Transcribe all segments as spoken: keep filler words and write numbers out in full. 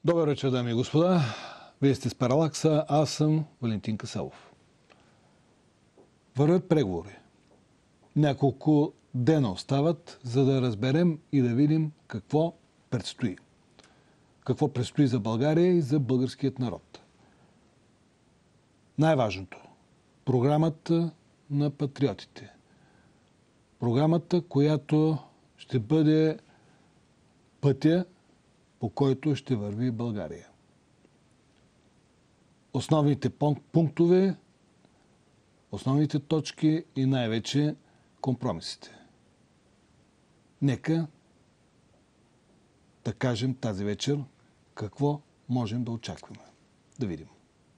Добър вечер, дами и господа. Вие сте с Паралакса, аз съм Валентин Касалов. Вървят преговори. Няколко дена остават, за да разберем и да видим какво предстои. Какво предстои за България и за българският народ. Най-важното – програмата на патриотите. Програмата, която ще бъде пътя, по който ще върви България. Основните пунктове, основните точки и най-вече компромисите. Нека да кажем тази вечер какво можем да очакваме. Да видим.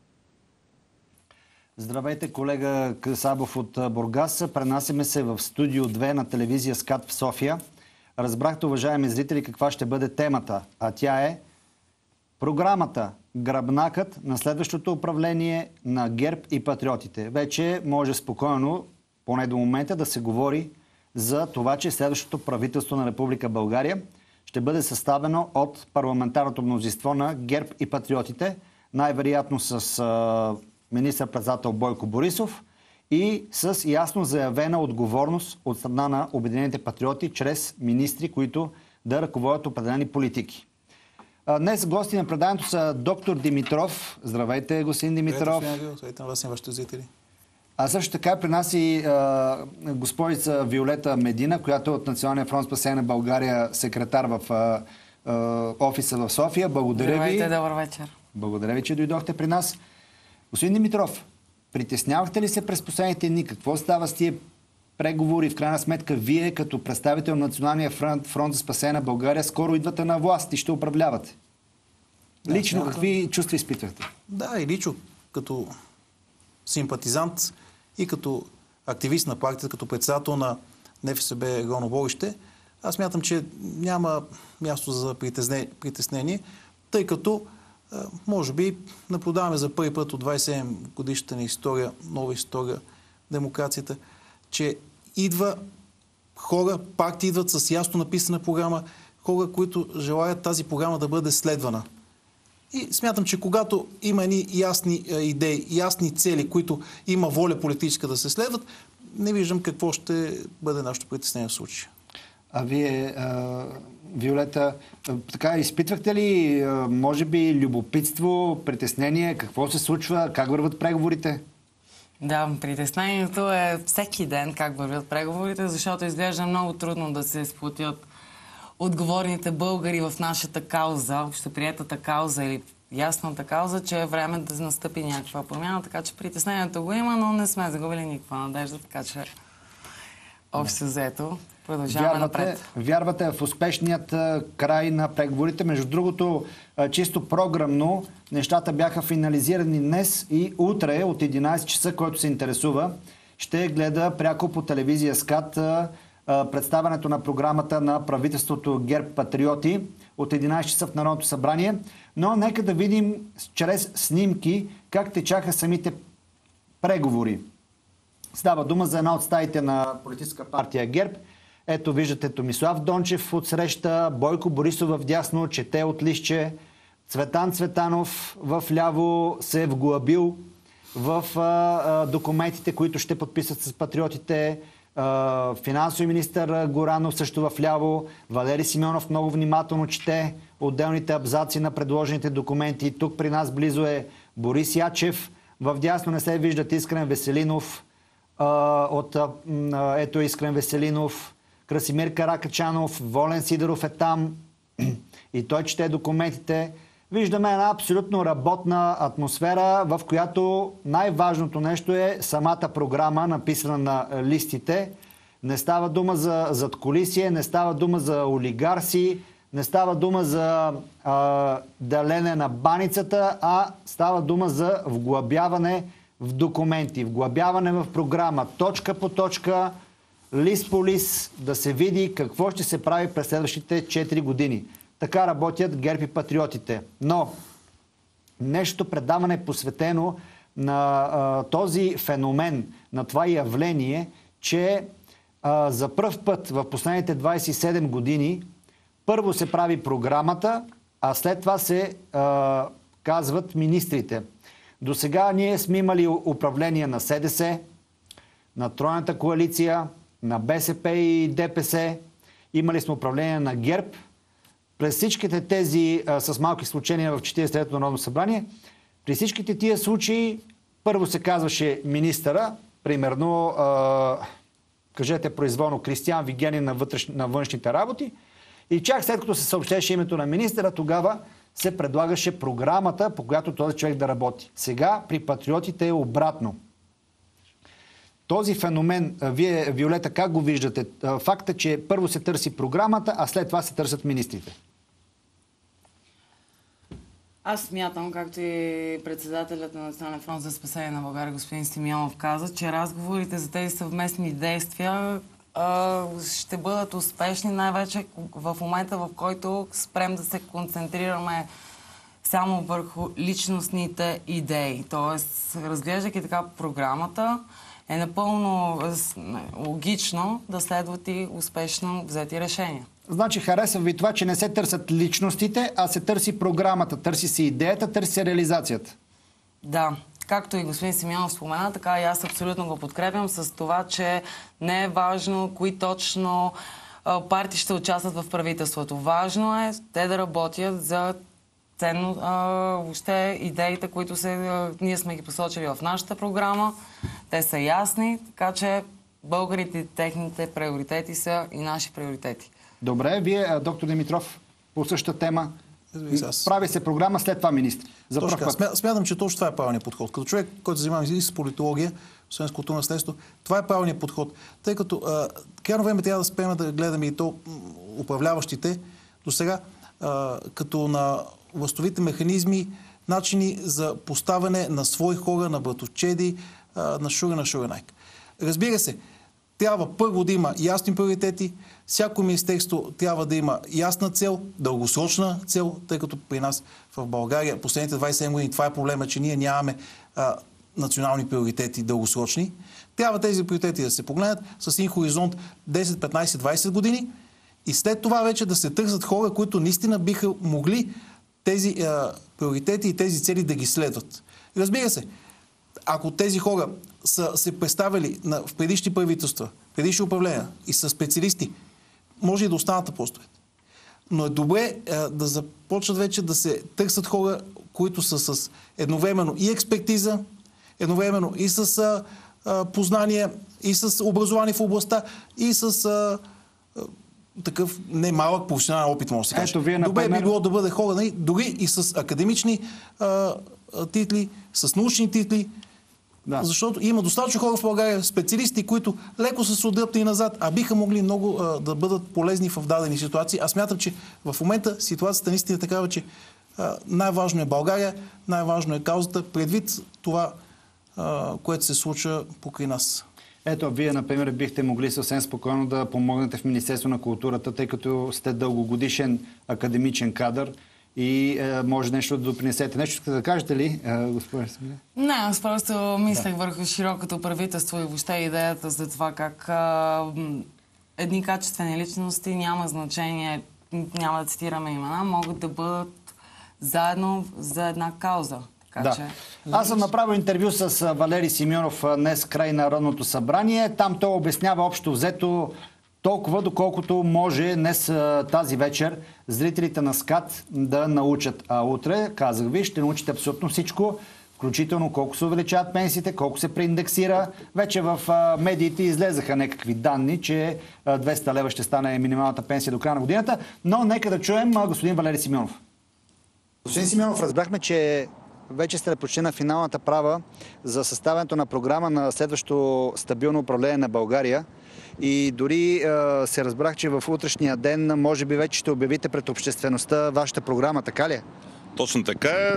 Здравейте, колега Касабов от Бургас. Пренасяме се в студио две на телевизия СКАТ в София. Разбрахте, уважаеми зрители, каква ще бъде темата, а тя е програмата, гръбнакът на следващото управление на ГЕРБ и патриотите. Вече може спокойно, поне до момента, да се говори за това, че следващото правителство на Република България ще бъде съставено от парламентарното мнозинство на ГЕРБ и патриотите, най-вероятно с а, министър-председател Бойко Борисов и с ясно заявена отговорност от страна на Обединените патриоти чрез министри, които да ръководят определени политики. Днес гости на преданието са доктор Димитров. Здравейте, господин Димитров. Здравейте на вас и вашите зрители. А също така при нас и а, госпожица Виолета Медина, която е от Националния фронт спасение на България, секретар в а, а, офиса в София. Благодаря Здравейте, ви. добър вечер. Благодаря ви, че дойдохте при нас. Господин Димитров, притеснявахте ли се през последните дни? Какво става с тия преговори? В крайна сметка, вие като представител на Националния фронт, фронт за спасение на България скоро идвате на власт и ще управлявате. Да, лично да, какви да. чувства изпитвахте? Да, и лично като симпатизант и като активист на партията, като председател на НФСБ Горно-Борище, аз смятам, че няма място за притеснение, тъй като може би наблюдаваме за първи път от двадесет и седем годишната ни история, нова история, демокрацията, че идва хора, партии идват с ясно написана програма, хора, които желаят тази програма да бъде следвана. И смятам, че когато има едни ясни идеи, ясни цели, които има воля политическа да се следват, не виждам какво ще бъде нашето притеснение в случая. А вие, а, Виолета, така изпитвахте ли, а, може би, любопитство, притеснение? Какво се случва? Как върват преговорите? Да, притеснението е всеки ден как вървят преговорите, защото изглежда много трудно да се сплотят отговорните българи в нашата кауза, общоприетата кауза или ясната кауза, че е време да настъпи някаква промяна, така че притеснението го има, но не сме загубили никаква надежда, така че общо взето продължаваме напред. Вярвате в успешният край на преговорите. Между другото, чисто програмно, нещата бяха финализирани днес и утре от единадесет часа, който се интересува, ще гледа пряко по телевизия СКАТ представянето на програмата на правителството ГЕРБ Патриоти от единадесет часа в Народното събрание. Но нека да видим чрез снимки как течаха самите преговори. Става дума за една от стаите на политическа партия ГЕРБ. Ето виждате Томислав Дончев отсреща, Бойко Борисов вдясно, чете от листче, Цветан Цветанов в ляво се е вглъбил в а, а, документите, които ще подписат с патриотите. А, финансови министър Горанов също в ляво, Валери Симеонов много внимателно чете отделните абзаци на предложените документи. Тук при нас близо е Борис Ячев, вдясно не се виждат Искрен Веселинов, а, от а, ето Искрен Веселинов, Красимир Каракачанов, Волен Сидеров е там и той чете документите. Виждаме една абсолютно работна атмосфера, в която най-важното нещо е самата програма, написана на листите. Не става дума за задкулисие, не става дума за олигарси, не става дума за а, делене на баницата, а става дума за вглъбяване в документи, вглъбяване в програма, точка по точка, лист по лист, да се види какво ще се прави през следващите четири години. Така работят ГЕРБ и патриотите. Но нещо предаване е посветено на а, този феномен, на това явление, че а, за пръв път в последните двадесет и седем години първо се прави програмата, а след това се а, казват министрите. До сега ние сме имали управление на СДС, на Тройната коалиция, на БСП и ДПС, имали сме управление на ГЕРБ. През всичките тези, а, с малки изключения в четиридесет и третото Народно събрание, при всичките тия случаи първо се казваше министъра, примерно, а, кажете произволно, Кристиан Вигенин на, вътреш... на външните работи, и чак след като се съобщеше името на министъра, тогава се предлагаше програмата, по която този човек да работи. Сега при патриотите е обратно. Този феномен, вие, Виолета, как го виждате? Факта, че първо се търси програмата, а след това се търсят министрите. Аз смятам, както и председателят на Национален фронт за спасение на България, господин Симеонов, каза, че разговорите за тези съвместни действия а, ще бъдат успешни най-вече в момента, в който спрем да се концентрираме само върху личностните идеи. Тоест, разглеждайки така програмата, е напълно логично да следват и успешно взети решения. Значи харесва ви това, че не се търсят личностите, а се търси програмата, търси се идеята, търси се реализацията. Да, както и господин Симеонов спомена, така и аз абсолютно го подкрепям с това, че не е важно кои точно партии ще участват в правителството. Важно е те да работят за ценно, а, въобще идеите, които се, а, ние сме ги посочили в нашата програма. Те са ясни, така че българите, техните приоритети са и наши приоритети. Добре, вие, доктор Димитров, по същата тема. Прави се програма, след това министри. За точно, смя, смятам, че точно това е правилният подход. Като човек, който се занимава и с политология, освен с културно наследство, това е правилният подход. Тъй като крайно време трябва да спеем да гледаме и то управляващите до сега, като на властовите механизми, начини за поставяне на свои хора, на братовчеди, на шуга, на шуганайк. Разбира се, трябва първо да има ясни приоритети, всяко министерство трябва да има ясна цел, дългосрочна цел, тъй като при нас в България последните двадесет и седем години това е проблема, че ние нямаме а, национални приоритети дългосрочни. Трябва тези приоритети да се погледнат с един хоризонт десет, петнадесет, двадесет години и след това вече да се търсят хора, които наистина биха могли тези а, приоритети и тези цели да ги следват. Разбира се, ако тези хора са се представили на, в предишни правителства, предишни управления и са специалисти, може и да останат на постовете. Но е добре а, да започнат вече да се търсят хора, които са с едновременно и експертиза, едновременно и с а, а, познание, и с образование в областта, и с а, а, такъв немалък професионален опит, може да се каже. Ето, вие, добре например... би било да бъде хора, нали, дори и с академични а, а, титли, с научни титли, да. Защото има достатъчно хора в България, специалисти, които леко са се отдръпнали назад, а биха могли много а, да бъдат полезни в дадени ситуации. Аз смятам, че в момента ситуацията наистина е такава, че а, най-важно е България, най-важно е каузата, предвид това, а, което се случва покрай нас. Ето, вие, например, бихте могли съвсем спокойно да помогнете в Министерство на културата, тъй като сте дългогодишен академичен кадър и е, може нещо да допринесете. Нещо искате да кажете ли, е, господин Смиле? Не, аз просто мислех да. върху широкото правителство и въобще идеята за това как а, едни качествени личности, няма значение, няма да цитираме имена, могат да бъдат заедно за една кауза. Така, да. че... Аз съм направил интервю с Валери Симеонов днес край на Народното събрание. Там той обяснява общо взето толкова, доколкото може днес тази вечер зрителите на СКАТ да научат. А утре, казах ви, ще научите абсолютно всичко, включително колко се увеличават пенсиите, колко се преиндексира. Вече в медиите излезаха някакви данни, че двеста лева ще стане минималната пенсия до края на годината. Но нека да чуем господин Валери Симеонов. Господин Симеонов, разбрахме, че вече сте почти на финалната права за съставянето на програма на следващото стабилно управление на България. И дори е, се разбрах, че в утрешния ден може би вече ще обявите пред обществеността вашата програма, така ли е? Точно така е.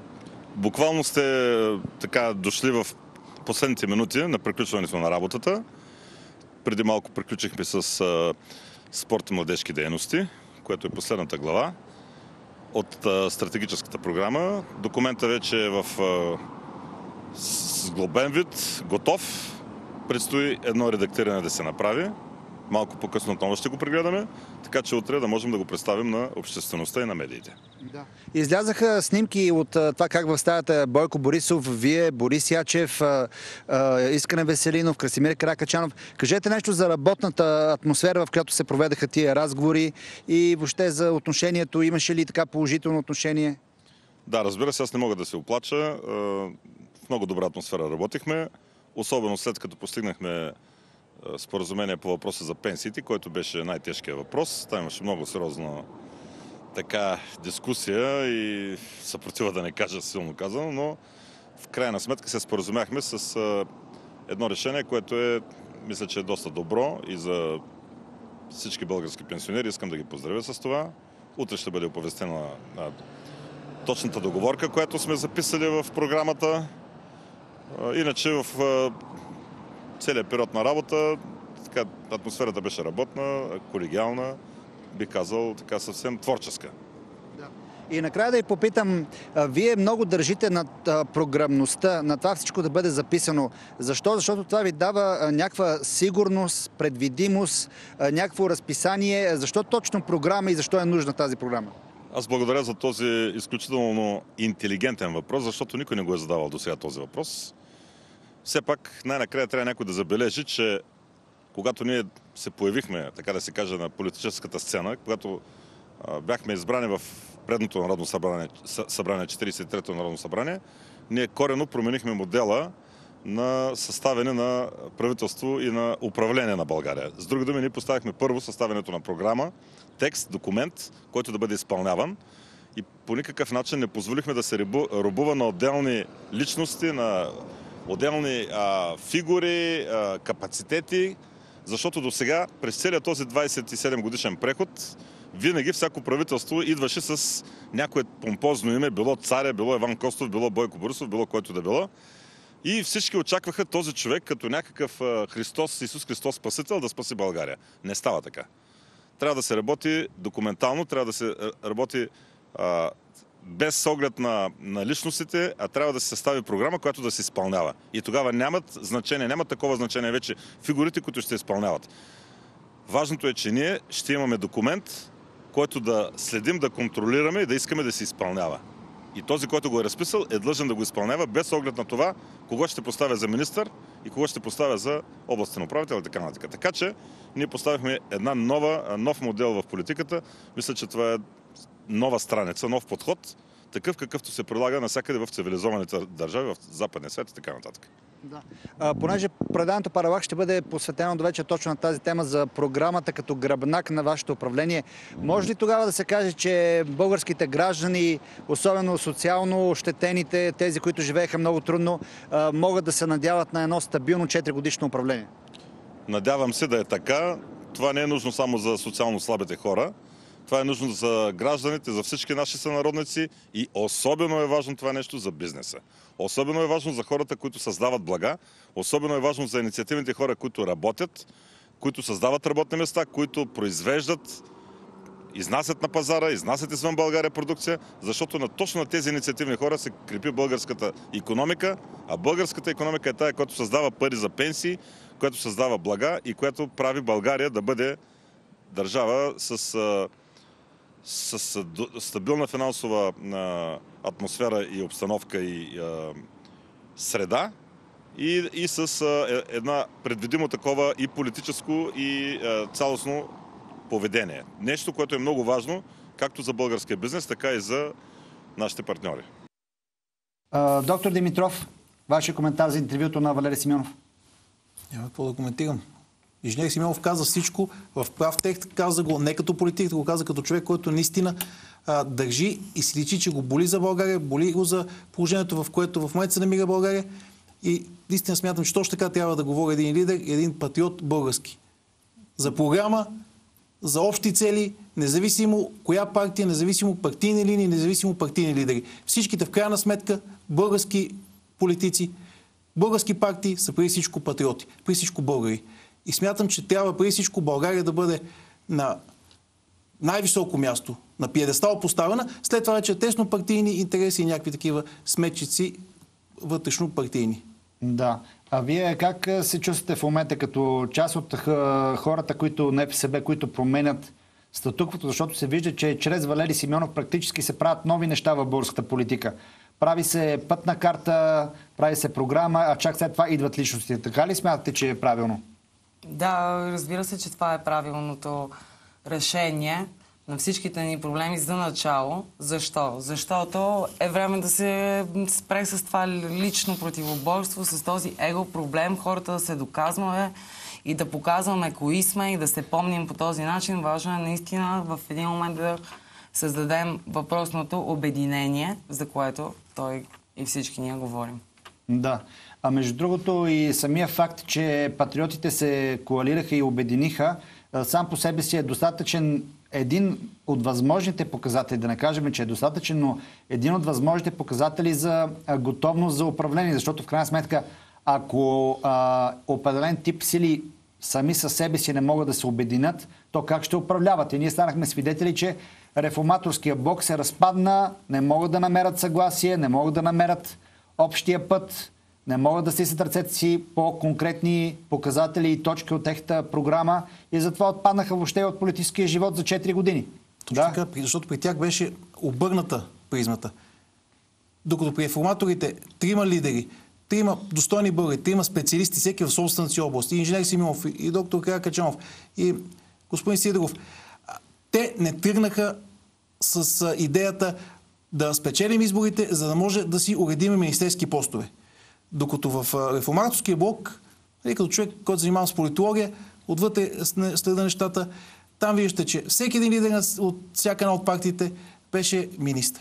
Буквално сте така дошли в последните минути на приключването на работата. Преди малко приключихме с а, спорт и младежки дейности, което е последната глава от а, стратегическата програма. Документът вече е в а, сглобен вид, готов. Предстои едно редактиране да се направи Малко по-късно отново ще го прегледаме, така че утре да можем да го представим на обществеността и на медиите. Да. Излязаха снимки от това как в стаята Бойко Борисов, вие, Борис Ячев, Искрен Веселинов, Красимир Каракачанов. Кажете нещо за работната атмосфера, в която се проведаха тия разговори и въобще за отношението. Имаше ли така положително отношение? Да, разбира се, аз не мога да се оплача. В много добра атмосфера работихме, особено след като постигнахме споразумение по въпроса за пенсиите, който беше най-тежкият въпрос. Там имаше много сериозна така дискусия и съпротива, да не кажа силно казано, но в крайна сметка се споразумяхме с едно решение, което е, мисля, че е доста добро и за всички български пенсионери. Искам да ги поздравя с това. Утре ще бъде оповестена точната договорка, която сме записали в програмата. Иначе в целият период на работа така, атмосферата беше работна, колегиална, би казал така съвсем творческа. Да. И накрая да ви попитам, вие много държите над програмността, на това всичко да бъде записано. Защо? Защото това ви дава някаква сигурност, предвидимост, някакво разписание. Защо точно програма и защо е нужна тази програма? Аз благодаря за този изключително интелигентен въпрос, защото никой не го е задавал до сега този въпрос. Все пак най-накрая трябва някой да забележи, че когато ние се появихме, така да се каже, на политическата сцена, когато а, бяхме избрани в предното народно събрание, събрание четиридесет и трето народно събрание, ние коренно променихме модела на съставяне на правителство и на управление на България. С други думи, ние поставихме първо съставянето на програма, текст, документ, който да бъде изпълняван и по никакъв начин не позволихме да се робува на отделни личности, на отделни а, фигури, а, капацитети, защото до сега, през целият този двадесет и седем годишен преход, винаги всяко правителство идваше с някое помпозно име, било царя, било Иван Костов, било Бойко Борисов, било който да било. И всички очакваха този човек като някакъв Христос, Исус Христос Спасител да спаси България. Не става така. Трябва да се работи документално, трябва да се работи а, без оглед на, на личностите, а трябва да се състави програма, която да се изпълнява. И тогава нямат значение, нямат такова значение вече фигурите, които ще изпълняват. Важното е, че ние ще имаме документ, който да следим, да контролираме и да искаме да се изпълнява. И този, който го е разписал, е длъжен да го изпълнява без оглед на това, кого ще поставя за министър и кого ще поставя за областен управител и така нататък. Така че ние поставихме една нова, нов модел в политиката. Мисля, че това е нова страница, нов подход, такъв какъвто се прилага навсякъде в цивилизованите държави, в западния свят и така нататък. Да. А, понеже предаването Паралак ще бъде посветено до вече точно на тази тема за програмата като гръбнак на вашето управление. Може ли тогава да се каже, че българските граждани, особено социално ощетените, тези, които живееха много трудно, а, могат да се надяват на едно стабилно четиригодишно управление? Надявам се да е така. Това не е нужно само за социално слабите хора. Това е нужно за гражданите, за всички наши сънародници и особено е важно това нещо за бизнеса. Особено е важно за хората, които създават блага. Особено е важно за инициативните хора, които работят, които създават работни места, които произвеждат, изнасят на пазара, изнасят извън България продукция, защото на точно на тези инициативни хора се крепи българската икономика, а българската икономика е тая, която създава пари за пенсии, която създава блага и която прави България да бъде държава с, с, с стабилна финансова а, атмосфера и обстановка и а, среда и, и с а, една предвидимо такова и политическо и а, цялостно поведение. Нещо, което е много важно, както за българския бизнес, така и за нашите партньори. А, доктор Димитров, вашия коментар за интервюто на Валери Симеонов? Няма какво да коментирам. Инженер Симеонов каза всичко в прав текст, каза го не като политик, го каза като човек, който наистина а, държи и си личи, че го боли за България, боли го за положението, в което в момента се намира България. И наистина смятам, че точно така трябва да говори един лидер и един патриот български. За програма, за общи цели, независимо коя партия, независимо партийни линии, независимо партийни лидери. Всичките в крайна сметка български политици, български партии са преди всичко патриоти, преди всичко българи. И смятам, че трябва преди всичко България да бъде на най-високо място, на пиедестал поставена, след това вече тесно партийни интереси и някакви такива сметчици вътрешно партийни. Да. А вие как се чувствате в момента като част от хората, които НФСБ, които променят статуквото, защото се вижда, че чрез Валери Симеонов практически се правят нови неща в българската политика. Прави се пътна карта, прави се програма, а чак след това идват личностите. Така ли смятате, че е правилно? Да, разбира се, че това е правилното решение на всичките ни проблеми за начало. Защо? Защото е време да се спре с това лично противоборство, с този его проблем, хората да се доказваме и да показваме кои сме и да се помним по този начин. Важно е наистина в един момент да създадем въпросното обединение, за което той и всички ние говорим. Да. А между другото и самия факт, че патриотите се коалираха и обединиха, сам по себе си е достатъчен един от възможните показатели, да не кажем, че е достатъчен, но един от възможните показатели за готовност за управление, защото в крайна сметка, ако а, определен тип сили сами със себе си не могат да се обединят, то как ще управляват? И ние станахме свидетели, че реформаторския блок се разпадна, не могат да намерят съгласие, не могат да намерят общия път, не могат да стиснат ръцете си по конкретни показатели и точки от техната програма и затова отпаднаха въобще от политическия живот за четири години. Точно Да? така, защото при тях беше обърната призмата. Докато при реформаторите трима лидери, трима достойни българи, трима специалисти, всеки в собствената си област, и инженер Симеонов, и доктор Каракачанов, и господин Сидоров, те не тръгнаха с идеята да спечелим изборите, за да може да си уредим министерски постове. Докато в реформаторския блок, като човек, който занимава с политология, отвътре следа нещата, там виждате, че всеки един лидер от всяка една от партиите беше министър.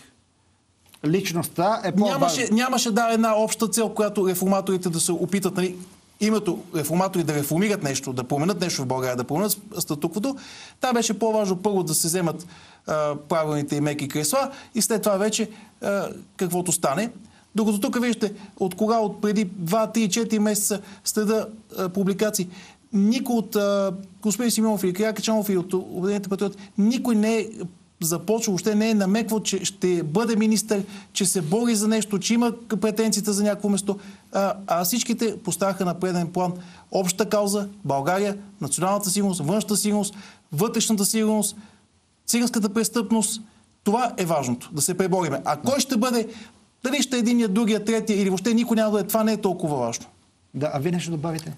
Личността е по-важна. Нямаше, нямаше да една обща цел, която реформаторите да се опитат, нали, името реформатори да реформират нещо, да променят нещо в България, да променят статуквото. Та беше по-важно първо да се вземат а, правилните и меки кресла и след това вече а, каквото стане. Докато тук виждате, от кога, от преди два, три, четири месеца следа а, публикации, никой от а, господин Симеонов или Каракачанов или от Обединените патриоти, никой не е започва, въобще не е намеквал, че ще бъде министър, че се бори за нещо, че има претенцията за някакво место. А, а всичките поставяха на преден план общата кауза, България, националната сигурност, външната сигурност, вътрешната сигурност, циганската престъпност. Това е важното, да се пребориме. А кой ще бъде, дали ще е единия, другия, третия или въобще никой няма да е, това не е толкова важно. Да, а вие нещо добавите?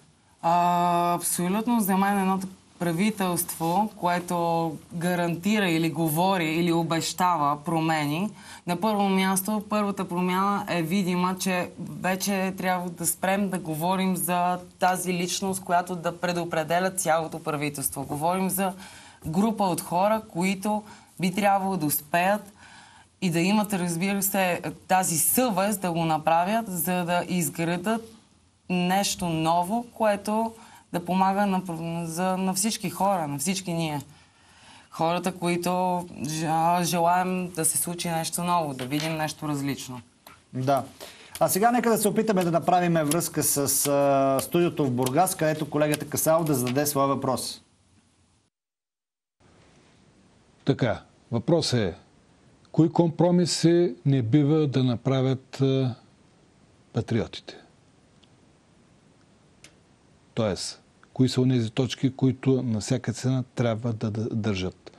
А, абсолютно за мен едно правителство, което гарантира или говори или обещава промени. На първо място, първата промяна е видима, че вече трябва да спрем да говорим за тази личност, която да предопределя цялото правителство. Говорим за група от хора, които би трябвало да успеят и да имат, разбира се, тази съвест да го направят, за да изградат нещо ново, което да помага на, за, на всички хора, на всички ние. Хората, които желаем да се случи нещо ново, да видим нещо различно. Да. А сега нека да се опитаме да направим връзка с а, студиото в Бургас, където колегата Касал да зададе своя въпрос. Така, въпрос е, кои компромиси не бива да направят а, патриотите? Тоест, кои са онези точки, които на всяка цена трябва да държат?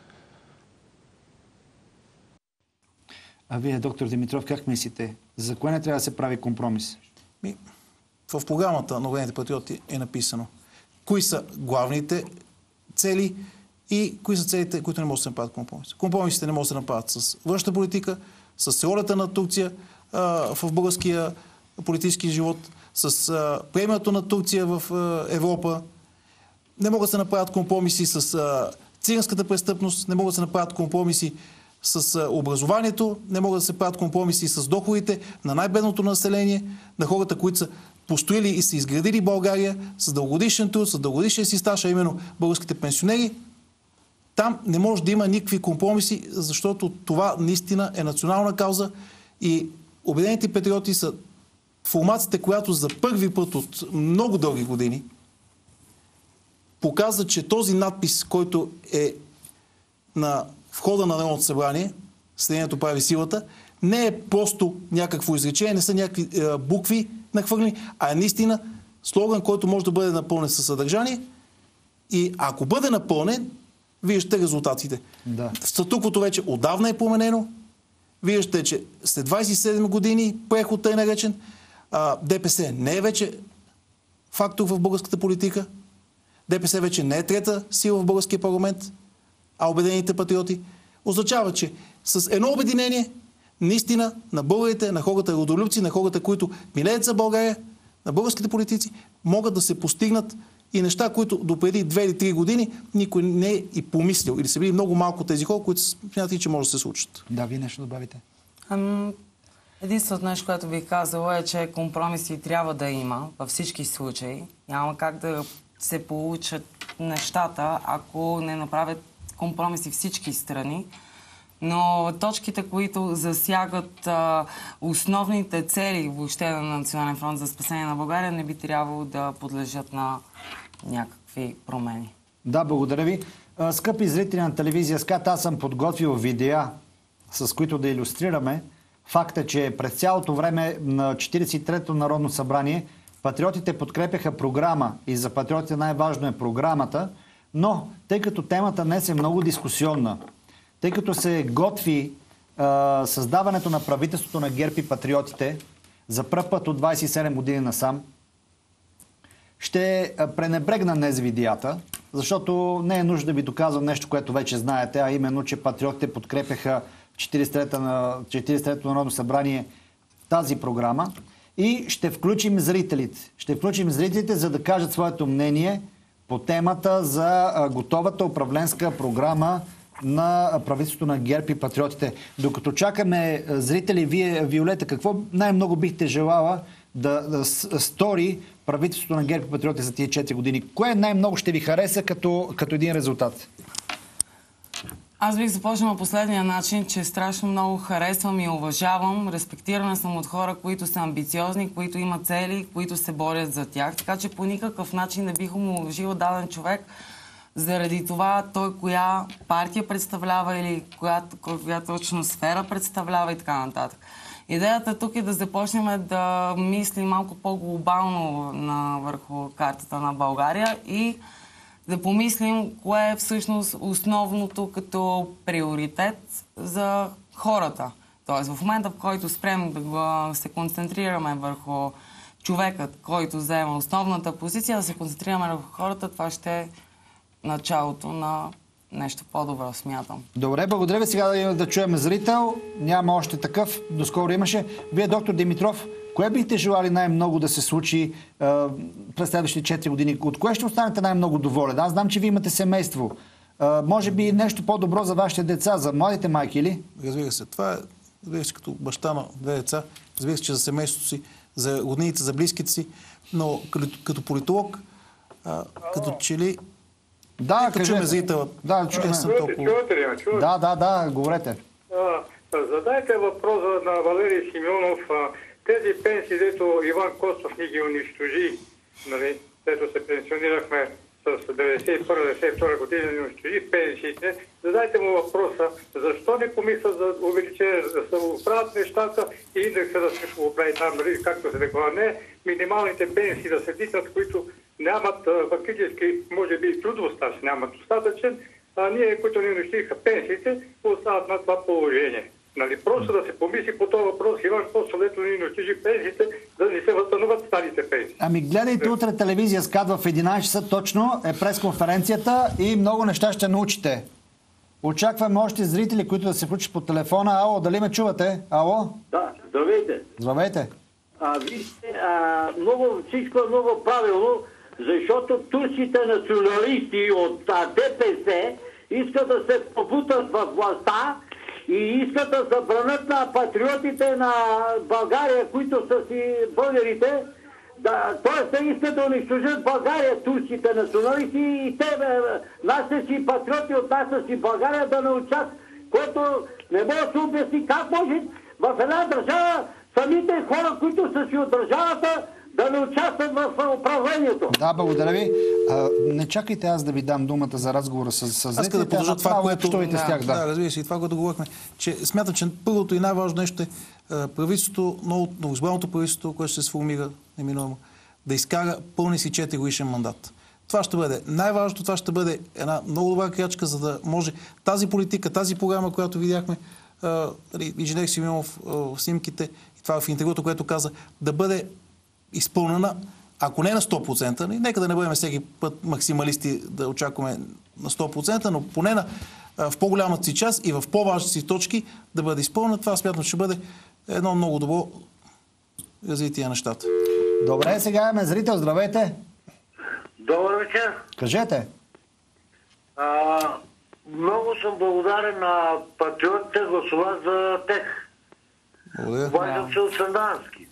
А вие, доктор Димитров, как мислите? За кое не трябва да се прави компромис? Ми, в програмата на Обединените патриоти е написано кои са главните цели и кои са целите, които не могат да се направят компромис. Компромисите не могат да се направят с външна политика, с ролята на Турция а, в българския политически живот, с а, приемането на Турция в а, Европа. Не могат да се направят компромиси с а, циганската престъпност, не могат да се направят компромиси с а, образованието, не могат да се правят компромиси с доходите на най-бедното население, на хората, които са построили и са изградили България с дългогодишен труд, с дългогодишен си стаж, а именно българските пенсионери. Там не може да има никакви компромиси, защото това наистина е национална кауза и Обединените патриоти са формацията, която за първи път от много дълги години показва, че този надпис, който е на входа на Народното събрание, Съединението прави силата, не е просто някакво изречение, не са някакви е, букви нахвърлени, а е наистина слоган, който може да бъде напълнен със съдържание и ако бъде напълнен, виждате резултатите. Да. Статуквото вече отдавна е променено. Виждате, че след двадесет и седем години преход тъй наречен, ДПС не е вече фактор в българската политика. ДПС вече не е трета сила в българския парламент, а Обединените патриоти. Означава, че с едно обединение наистина на българите, на хората родолюбци, на хората, които милеят за България, на българските политици, могат да се постигнат и неща, които допреди две или три години никой не е и помислил. Или са били много малко тези хора, които смятат, че може да се случат. Да, вие нещо добавите? Ам, единственото нещо, което бих казала е, че компромиси трябва да има във всички случаи. Няма как да се получат нещата, ако не направят компромиси всички страни. Но точките, които засягат а, основните цели въобще на Национален фронт за спасение на България, не би трябвало да подлежат на някакви промени. Да, благодаря ви. Скъпи зрители на телевизия СКАТ, аз съм подготвил видеа, с които да илюстрираме факта, че през цялото време на четиридесет и третото Народно събрание патриотите подкрепяха програма и за патриотите най-важно е програмата, но тъй като темата днес е много дискусионна, тъй като се готви а, създаването на правителството на ГЕРБ и патриотите за пръв път от двадесет и седем години насам, ще пренебрегна днес видеята, защото не е нужда да ви доказвам нещо, което вече знаете, а именно, че патриотите подкрепяха в четиридесет и третото Народно събрание тази програма и ще включим зрителите. Ще включим зрителите, за да кажат своето мнение по темата за готовата управленска програма на правителството на ГЕРБ и патриотите. Докато чакаме зрители, вие, Виолета, какво най-много бихте желала да, да стори правителството на ГЕРБ и патриотите за тия четири години? Кое най-много ще ви хареса като, като един резултат? Аз бих започнала последния начин, че страшно много харесвам и уважавам. Респектирана съм от хора, които са амбициозни, които имат цели, които се борят за тях. Така че по никакъв начин не бих омаловажила даден човек заради това той коя партия представлява или коя, коя точно сфера представлява и така нататък. Идеята тук е да започнем да мислим малко по-глобално на, върху картата на България и да помислим кое е всъщност основното като приоритет за хората. Тоест в момента, в който спрем да се концентрираме върху човекът, който взема основната позиция, да се концентрираме върху хората, това ще е началото на нещо по-добро, смятам. Добре, благодаря ви. Сега да, да чуем зрител. Няма още такъв. Доскоро имаше. Вие, доктор Димитров, кое бихте желали най-много да се случи е, през следващите четири години? От кое ще останете най-много доволен? Аз знам, че ви имате семейство. Е, може би нещо по-добро за вашите деца, за младите майки, или? Разбира се. Това е, разбира се, като баща на две деца. Разбира се, че за семейството си, за роднините, за близките си. Но като, като политолог, а, като че ли... Да, като чуме зрителя. Да, чуме. Чувате, чувате ли ме? Чувате? Да, да, да, говорете. А, задайте въпроса на Валерий Симеонов. Тези пенсии, дето Иван Костов ни ги унищожи, нали, дето се пенсионирахме с деветдесет и първа деветдесет и втора година, ни унищожи пенсиите. Задайте му въпроса, защо не помисля за увеличение, да се оправят нещата и индекса да се оправи там, нали, както се деклара. Не, минималните пенсии да се дитат, които нямат фактически, може би, трудов стаж нямат достатъчен, а ние, които ни унищожиха пенсиите, остават на това положение. Нали, просто да се помисли по този въпрос, Иван Костов, лето ни унищожи пенсиите, да не се възстановят старите пенсии. Ами гледайте утре телевизия СКАТ в единадесет часа точно е пресконференцията и много неща ще научите. Очакваме още зрители, които да се включат по телефона. Ало, дали ме чувате? Ало? Да, здравейте. Здравейте. А, вижте, а, много, всичко е много правилно, защото турските националисти от а, ДПС искат да се побутат в властта и искат да забранят на патриотите на България, които са си българите, да, т.е. те искат да унищожат България, турските националисти и те, нашите си патриоти от нашата си България да научат, което не може да се обясни как може в една държава самите хора, които са си от държавата, да не участват в управлението. Да, благодаря ви. А, не чакайте аз да ви дам думата за разговора с, с зрителите. Аз да продължа това, което... Да, с тях, да. да, разбира се, и това, което говорихме, че смятам, че първото и най-важно нещо е правителството, новоизбраното правителство, което ще се сформира неминуемо, да изкара пълни си четири годишен мандат. Това ще бъде най-важното, това ще бъде една много добра крачка, за да може тази политика, тази програма, която видяхме, инженер Симеонов в снимките, и това в интервюто, което каза, да бъде изпълнена, ако не на сто процента, нека да не бъдем всеки път максималисти да очакваме на сто процента, но поне на, в по-голямата си част и в по-важните си точки да бъде изпълнена. Това смятам, че ще бъде едно много добро развитие на нещата. Добре, сега имаме зрител. Здравейте! Добър вечер. Кажете. А, много съм благодарен на патриотите, гласува за тех. Благодаря. Обаждам се от Сандански.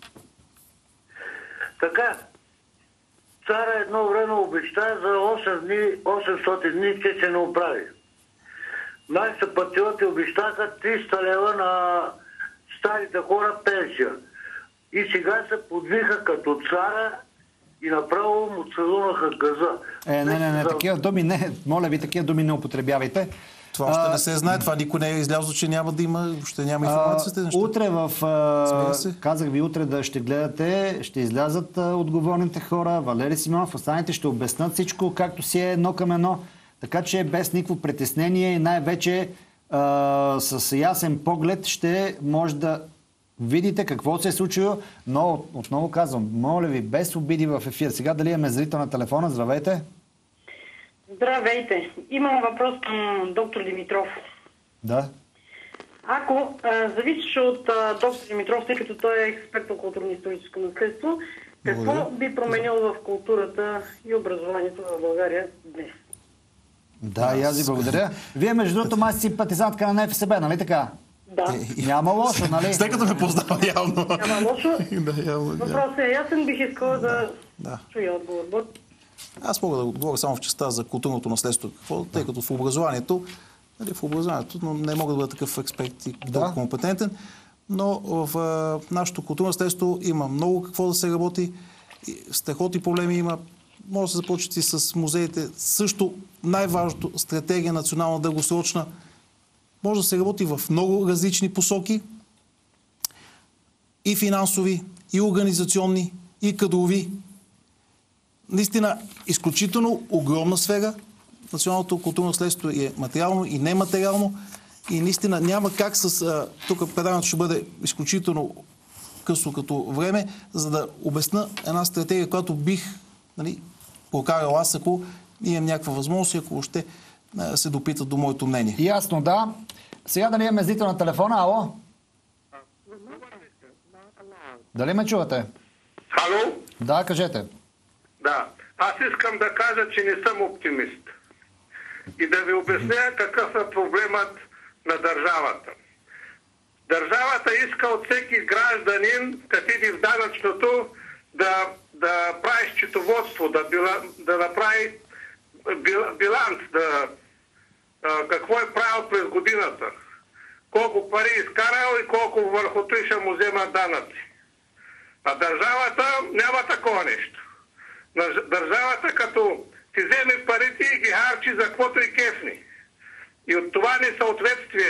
Така, цара едно време обеща за осем дни, осемстотин дни, че се не оправи. Нашите патриоти обещаха триста лева на старите хора пенсия. И сега се подвиха като цара и направо му целунаха газа. Е, не, не, не, такива думи не, моля ви, такива думи не употребявайте. Това още не се знае, това никой не е излязло, че няма да има, ще няма информация за тези неща. Утре в... А, казах ви утре да ще гледате, ще излязат а, отговорните хора, Валери Симеонов, останете ще обяснат всичко, както си е едно към едно. Така че без никакво притеснение и най-вече а, с ясен поглед ще може да видите какво се е случило, но отново казвам, моля ви, без обиди в ефир. Сега дали имаме зрител на телефона? Здравейте! Здравейте! Имам въпрос към доктор Димитров. Да. Ако а, зависиш от а, доктор Димитров, тъй като той е експерт по културно-историческо наследство, какво Благодаря. би променил в културата и образованието в България днес? Да, и аз ви благодаря. Вие, между другото, май си симпатизантка на НФСБ, нали така? Да. Няма лошо, нали? След като ме познава явно. Няма лошо. Да, явно. Въпросът е ясен, бих искала да, Да. чуя отговор. Аз мога да говоря само в частта за културното наследство, какво, тъй като в образованието, нали, в образованието, но не мога да бъда такъв експерт и толкова Да. компетентен, но в а, нашото културно наследство има много какво да се работи, и страхотни проблеми има. Може да се започне и с музеите. Също най-важното, стратегия национална дългосрочна, може да се работи в много различни посоки, и финансови, и организационни, и кадрови. Наистина, изключително огромна сфера. Националното културно наследство е материално и нематериално. И наистина няма как с... А, тук предаването ще бъде изключително късно като време, за да обясна една стратегия, която бих, нали, прокарал аз, ако имам някаква възможност и ако още а, се допитат до моето мнение. Ясно, да. Сега дали имаме зрител на телефона? Ало? Дали ме чувате? Хало? Да, кажете. Да. Аз искам да кажа, че не съм оптимист. И да ви обясня какъв е проблемът на държавата. Държавата иска от всеки гражданин, като иди в данъчното, да, да прави счетоводство, да, била, да направи биланс, да, а, какво е правил през годината. Колко пари изкарал и колко върху той ще му взема данъци. А държавата няма такова нещо. Държавата като си вземе парите и ги харчи за каквото и кефни. И от това несъответствие,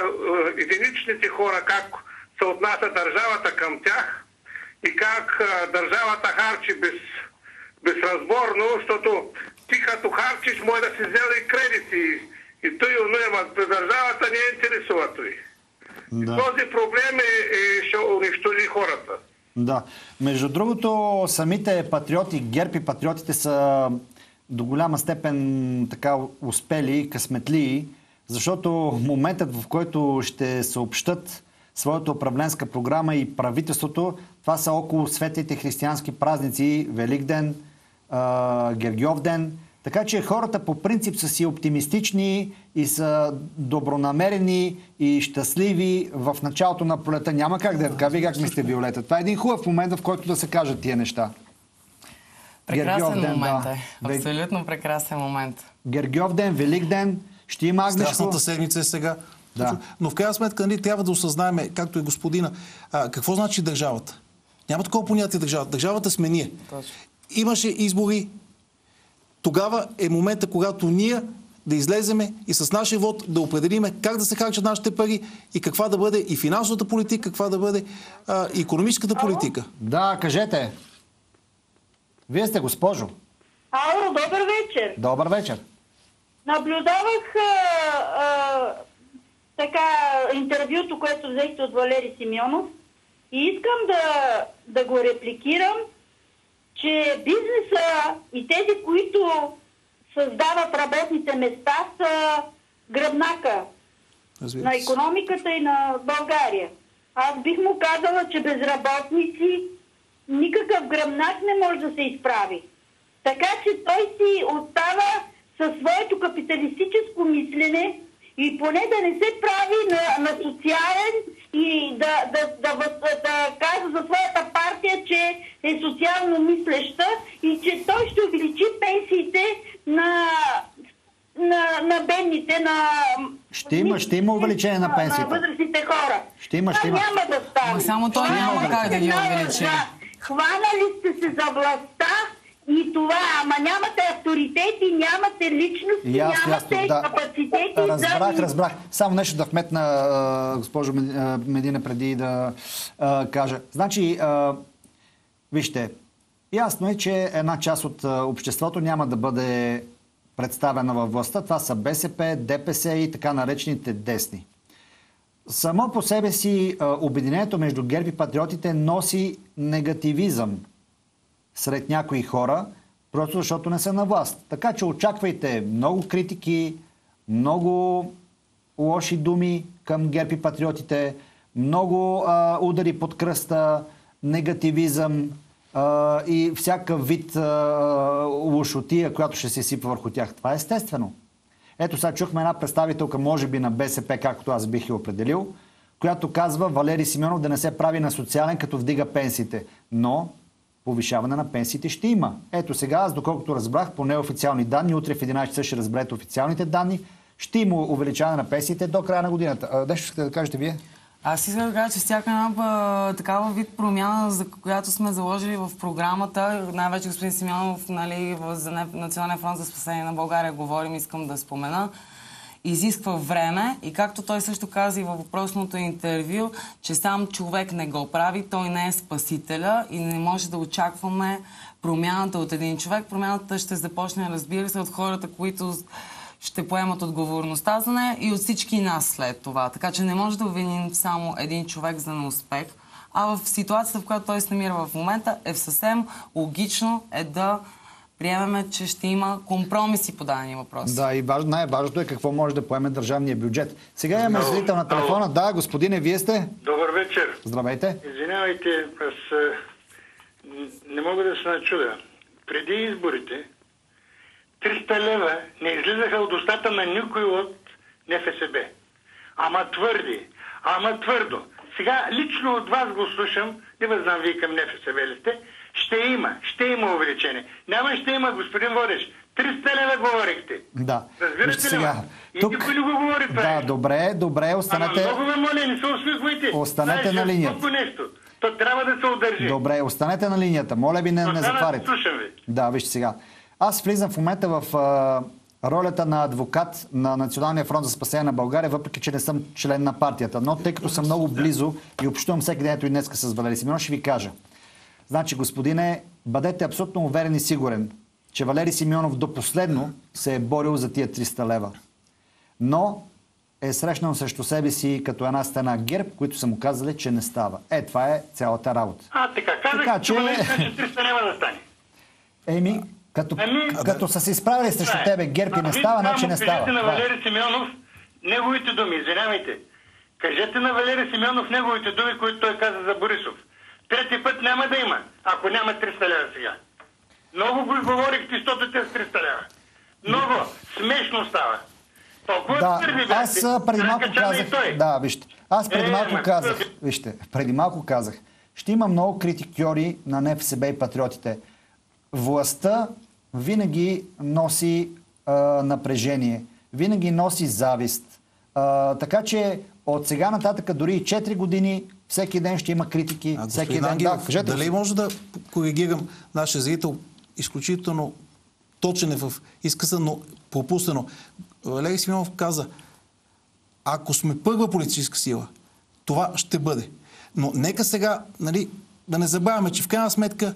единичните хора, как се отнася държавата към тях и как а, държавата харчи без, безразборно, защото ти като харчиш, може да си взел и кредити. И той и оно, ама държавата не е интересува той. Да. Този проблем е, е, ще унищожи хората. Да. Между другото, самите патриоти, ГЕРБ и патриотите са до голяма степен така успели, късметли, защото моментът, в който ще съобщат своята управленска програма и правителството, това са около светлите християнски празници, Великден, Гергьовден. Така че хората по принцип са си оптимистични и са добронамерени и щастливи в началото на пролета. Няма как да е така. Вие как мислите, Виолета? Това е един хубав момент, в който да се кажат тия неща. Прекрасен Гергьовден, момент да. е. Абсолютно прекрасен момент. Гергьовден, Великден, ще има агнешко. Страстната седмица е сега. Да. Но в крайна сметка нали, трябва да осъзнаем, както и господина, а, какво значи държавата. Няма такова понятие държавата. Държавата сме ние. Точно. Имаше избори. Тогава е момента, когато ние да излеземе и с нашия вод да определиме как да се харчат нашите пари и каква да бъде и финансовата политика, каква да бъде а, и икономическата политика. Да, кажете. Вие сте, госпожо. Ало, добър вечер. Добър вечер. Наблюдавах а, а, така интервюто, което взехте от Валери Симеонов и искам да, да го репликирам, че бизнеса и тези, които създават работните места, са гръбнака на икономиката и на България. Аз бих му казала, че безработници никакъв гръбнак не може да се изправи. Така че той си остава със своето капиталистическо мислене и поне да не се прави на, на социален и да, да, да, да, да казва за своята партия, че е социално мислеща и че той ще увеличи пенсиите на, на, на бедните, на... Ще има, ще има увеличение на пенсиите. На възрастните хора. Ще има, ще има. няма да стане. Но само той няма как да ги увеличи. Хванали сте се за властта и това, ама нямате авторитети, нямате личности, ясно, нямате ясно, да. капацитети. Разбрах, за... разбрах. Само нещо да вметна, госпожо Медина, преди да а, кажа. Значи, а, вижте, ясно е, че една част от а, обществото няма да бъде представена във властта. Това са БСП, ДПС и така наречените десни. Само по себе си а, обединението между ГЕРБ и патриотите носи негативизъм сред някои хора, просто защото не са на власт. Така че очаквайте много критики, много лоши думи към ГЕРБ и патриотите, много а, удари под кръста, негативизъм а, и всякакъв вид а, лошотия, която ще се сипва върху тях. Това е естествено. Ето сега чухме една представителка, може би на БСП, както аз бих я определил, която казва Валери Симеонов да не се прави на социален, като вдига пенсиите. Но повишаване на пенсиите ще има. Ето сега, аз доколкото разбрах по неофициални данни, утре в единайсет часа ще разберете официалните данни, ще има увеличаване на пенсиите до края на годината. Нещо искате да кажете вие? Аз искам да кажа, че всяка една такава вид промяна, за която сме заложили в програмата, най-вече господин Симеонов, нали, за Национален фронт за спасение на България говорим, искам да спомена, изисква време и както той също каза и във въпросното интервю, че сам човек не го прави, той не е спасителя и не може да очакваме промяната от един човек. Промяната ще започне, разбира се, от хората, които ще поемат отговорността за нея и от всички нас след това. Така че не може да обвиним само един човек за неуспех, а в ситуацията, в която той се намира в момента, е съвсем логично е да приемаме, че ще има компромиси по дадени въпроси. Да, и важ... най-важното е какво може да поеме държавния бюджет. Сега имаме зрител на телефона. Да, господине, вие сте? Добър вечер. Здравейте. Извинявайте, аз не мога да се начудя. Преди изборите триста лева не излизаха от устата на никой от НФСБ. Ама твърди, ама твърдо. Сега лично от вас го слушам, не знам вие към НФСБ ли сте, ще има, ще има увеличение. Няма ще има, господин Водещ. триста лева говорихте. Да. Разбирате ли? Сега, И тук... никой не го говори това. Да, добре, добре, останете... Ама много ме моля, не се усмихвайте. Останете Знаеш, на линията. Нещо. То трябва да се удържи. Добре, останете на линията. Моля ви, не, не затваряйте. Слушам ви. Да, вижте сега. Аз влизам в момента в а, ролята на адвокат на Националния фронт за спасение на България, въпреки че не съм член на партията. Но тъй като съм много близо и общувам всеки ден, ето и днеска с Валери Симеонов, ще ви кажа. Значи, господине, бъдете абсолютно уверен и сигурен, че Валери Симеонов до последно се е борил за тия триста лева. Но е срещнал срещу себе си като една стена ГЕРБ, които са му казали, че не става. Е, това е цялата работа. А, така, казах, така, че че триста лева да стане. Еми, като, ами, като са се изправили срещу тебе ГЕРБ и не а, става, значи не става. Кажете на Валери Симеонов неговите думи, извинявайте. Кажете на Валери Симеонов неговите думи, които той каза за Борисов. Трети път няма да има, ако няма триста лева сега. Много го говорихте, защото те с триста лева. Много смешно става. Толкова да, твърди аз преди малко казах... Да, вижте. Аз преди е, малко ма, казах... Вижте, преди малко казах. Ще има много критикьори на НФСБ и патриотите. Властта винаги носи а, напрежение. Винаги носи завист. А, така че от сега нататък, дори и четири години, всеки ден ще има критики. А, всеки ден, Ангелов, да, кажете дали си. може да коригирам нашия зрител? Изключително точен е в изказа, но пропуснено. Валери Симеонов каза, ако сме първа политическа сила, това ще бъде. Но нека сега, нали, да не забравяме, че в крайна сметка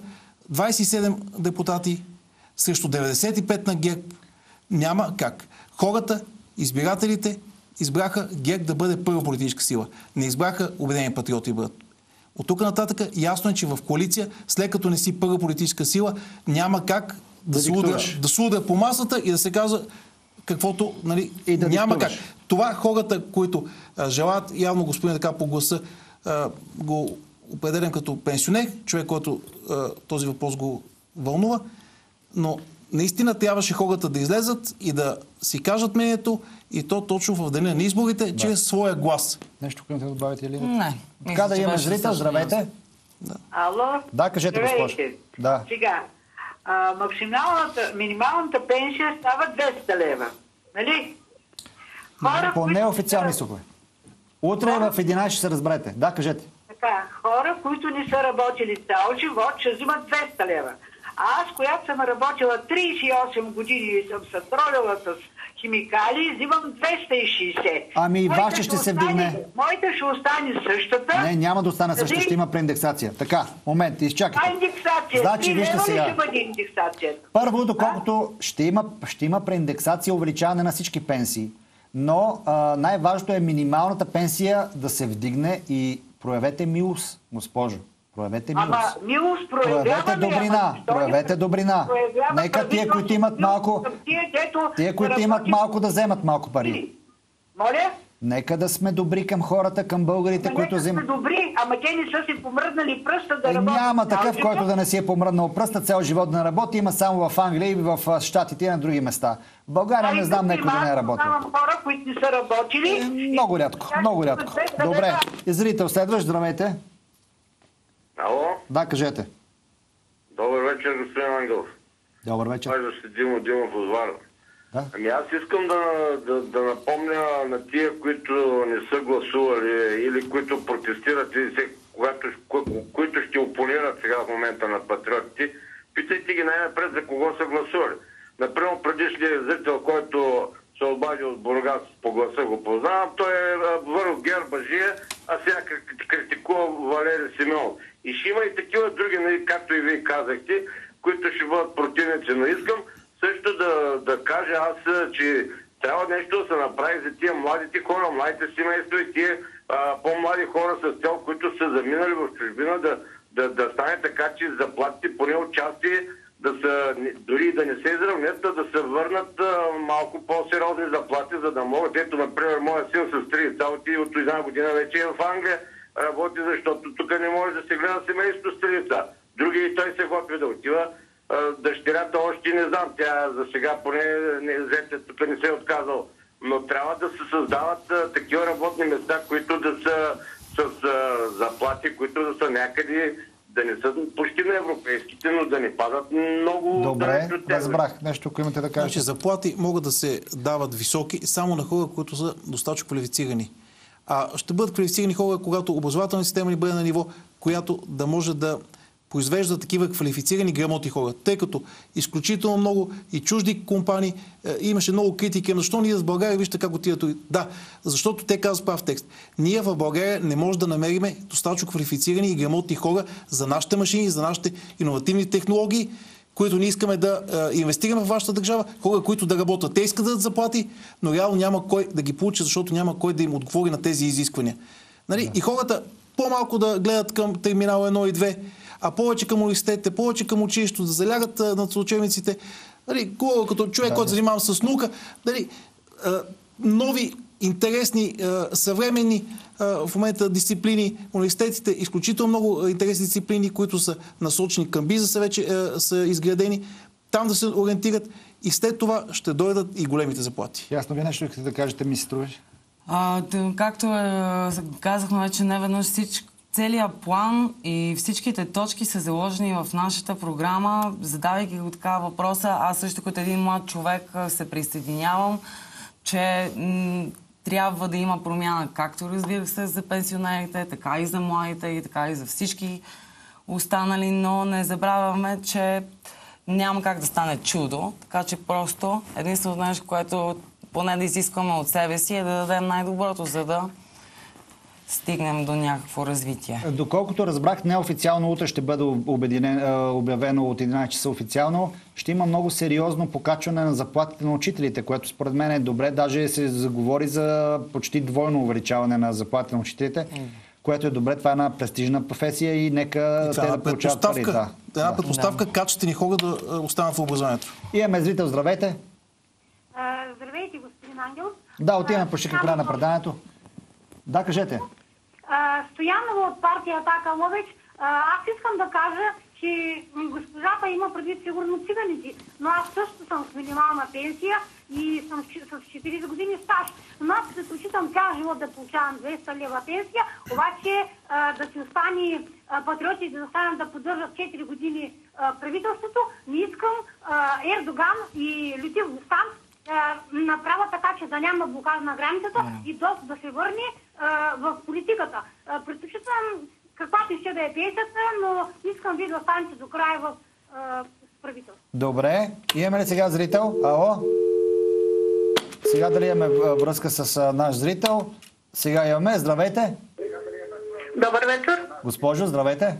двадесет и седем депутати срещу деветдесет и пет на ГЕРБ. Няма как. Хората, избирателите, избраха ГЕРБ да бъде първа политическа сила. Не избраха Обединени патриоти да бъдат. От тук нататък ясно е, че в коалиция, след като не си първа политическа сила, няма как да, да, се, удря, да се удря по масата и да се казва каквото, нали, и да няма диктуваш. Как. Това хората, които а, желаят, явно господин така по гласа, а, го определям като пенсионер, човек, който а, този въпрос го вълнува, но наистина трябваше хората да излезат и да си кажат мнението, и то точно в деня на изборите, да. Чрез своя глас. Нещо, което да добавите ли? Не. Така да имаме зрител, здравейте. Да. Ало? Да, кажете, госпожо. Да. Сега, а, максималната, минималната пенсия става двеста лева. Нали? Хора, по неофициални слухове. Утре хора... в единадесет ще се разберете. Да, кажете. Така, хора, които не са работили цял живот, ще взимат двеста лева. А аз, която съм работила тридесет и осем години и съм се тролила с химикали, взимам двеста и шейсет. Ами и ваша ще се вдигне. Моята ще остане същата. Не, няма да остане същата, ще има преиндексация. Така, момент, изчакайте. А индексация? Значи, вижте сега. Ще бъде индексацията? Първо, доколкото ще има, ще има преиндексация, увеличаване на всички пенсии. Но а, най-важното е минималната пенсия да се вдигне и проявете милост, госпожо. Проявете милост. Ама милост проявете добрина. Проявете добрина. Нека тия, които имат малко, тия, които имат малко да вземат малко пари. Моля? Нека да сме добри към хората, към българите, ама които взимат. Нека сме добри, ама те не са си помръднали пръста да работят. Няма такъв, който да не си е помръднал пръста, цял живот да не работи. Има само в Англия и в Щатите и на други места. В България не знам някой да не е работил. Хора, които не са работили. Е, много рядко, много рядко. Добре. Зрител следващ, здравейте. Ало? Да, кажете. Добър вечер, господин Ангелов. Добър вечер. Аз да си Димо Димов от Варна. Да? Ами аз искам да, да, да напомня на тия, които не са гласували или които протестират, или се, когато, ко, които ще опонират сега в момента на патриотите, питайте ги най-напред за кого са гласували. Например, предишният зрител, който се обади от Бургас, по гласа го познавам, той е върл Гербажия, а сега критикува Валери Симеонов. И ще има и такива други, както и вие казахте, които ще бъдат противници. Но искам също да, да кажа аз, че трябва нещо да се направи за тия младите хора, младите семейства и тия а, по-млади хора с цел, които са заминали в чужбина, да, да, да стане така, че заплатите поне участие да са, дори да не се изравнят, да се върнат а, малко по-сериозни заплати, за да могат. Ето, например, моят син с три деца от една година вече е в Англия, работи, защото тук не може да се гледа семейството с три деца. Други и той се готви да отива. Дъщерята още не знам, тя за сега поне не, тук не се е отказал. Но трябва да се създават а, такива работни места, които да са с а, заплати, които да са някъде, да не са почти на европейските, но да не падат много. Добре, разбрах нещо, ако имате да кажете. Значи, заплати могат да се дават високи само на хора, които са достатъчно квалифицирани. А ще бъдат квалифицирани хора, когато образователната система ни бъде на ниво, която да може да произвежда такива квалифицирани грамотни хора. Тъй като изключително много и чужди компании е, имаше много критики. Защо ние с България, вижте как отидат? Да, защото те казват прав текст. Ние в България не можем да намериме достатъчно квалифицирани и грамотни хора за нашите машини, за нашите иновативни технологии, които ние искаме да е, инвестираме в вашата държава, хора, които да работят. Те искат да дадат заплати, но реално няма кой да ги получи, защото няма кой да им отговори на тези изисквания. Нали? Да. И хората по-малко да гледат към терминал едно и две, а повече към университетите, повече към училището, да залягат а, над учебниците. Нали, хубаво, като човек, да, който се занимава с наука, нали, а, нови, интересни, а, съвременни а, в момента дисциплини, университетите, изключително много интересни дисциплини, които са насочени към бизнеса, вече а, са изградени, там да се ориентират и след това ще дойдат и големите заплати. Ясно, вие нещо искате да кажете, ми се струваш? А, както е, казахме вече неведнъж, всичко, целият план и всичките точки са заложени в нашата програма. Задавайки го така въпроса, аз също като един млад човек се присъединявам, че м- трябва да има промяна, както разбира се за пенсионерите, така и за младите, и така и за всички останали, но не забравяме, че няма как да стане чудо, така че просто единственото нещо, което поне да изискваме от себе си, е да дадем най-доброто, за да стигнем до някакво развитие. Доколкото разбрах, неофициално утре ще бъде обявено от единайсет часа официално. Ще има много сериозно покачване на заплатите на учителите, което според мен е добре. Даже се заговори за почти двойно увеличаване на заплатите на учителите, mm. което е добре. Това е една престижна професия и нека и те да получават пари. Да. Една да. предпоставка, да. Качествени хора да останат в образованието. Имаме зрител, здравейте. А, здравейте, господин Ангел. Да, отиваме почти към края на преданието. Да, кажете. А, Стоянова от партия Атака Ловеч. А, аз искам да кажа, че госпожата има предвид сигурно циганите, но аз също съм с минимална пенсия и съм с четирийсет години стаж. Но аз предпочитам цял живот да получавам двеста лева пенсия, обаче а, да си остане а, патриотите да останат да поддържат четири години а, правителството. Не искам а, Ердоган и Лютив Бустан направя така, че да няма блокаж на границата yeah. и ДОС да се върне а, в политиката. А, предпочитам каквато ще да е пенсията, но искам ви да останете до края в а, правителството. Добре. Имаме ли сега зрител? Ало? Сега дали имаме връзка с а, наш зрител? Сега имаме. Здравейте. Добър вечер. Госпожо, здравейте.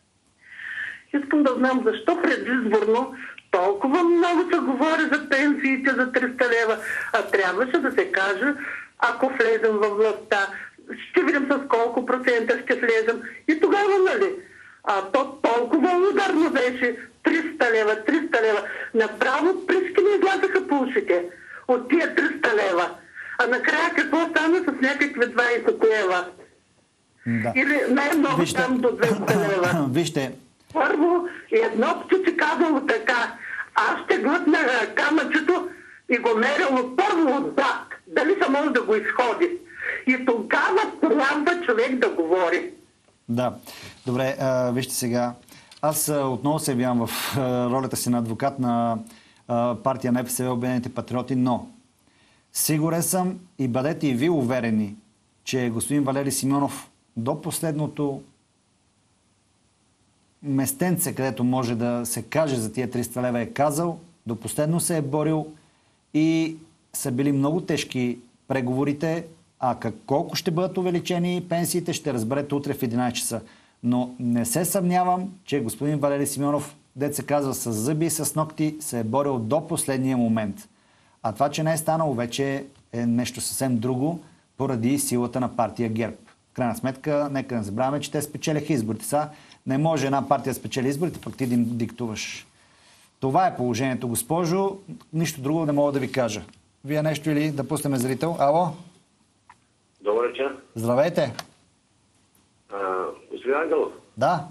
Искам да знам защо предизборно толкова много се говори за пенсиите за триста лева, а трябваше да се каже, ако влезем във властта, ще видим с колко процента ще влезем. И тогава, нали? А то толкова ударно беше триста лева, триста лева. Направо пръчки не излязаха по ушите от тия триста лева. А накрая какво стана с някакви двайсет лева? Да. Или най-много Вижте... там до двеста лева. Вижте. Първо, едно птиче казало така. Аз ще глътна камъчето и го мерило първо отзад. Дали се може да го изходи. И тогава трябва човек да говори. Да. Добре, а, вижте сега. Аз а, отново се явявам в а, ролята си на адвокат на а, партия на НФСБ Обединените патриоти, но сигурен съм и бъдете и ви уверени, че господин Валери Симеонов до последното местенце, където може да се каже за тия триста лева, е казал, до последно се е борил и са били много тежки преговорите, а как, колко ще бъдат увеличени пенсиите, ще разберете утре в единайсет часа. Но не се съмнявам, че господин Валери Симеонов, дет се казва с зъби и с ногти, се е борил до последния момент. А това, че не е станало, вече е нещо съвсем друго, поради силата на партия ГЕРБ. В крайна сметка, нека не забравяме, че те спечелиха изборите. Са не може една партия да спечели изборите, пък ти да им диктуваш. Това е положението, госпожо. Нищо друго не мога да ви кажа. Вие нещо или да пуснем зрител? Ало? Добър вечер. Здравейте. А, господин Ангелов. Да.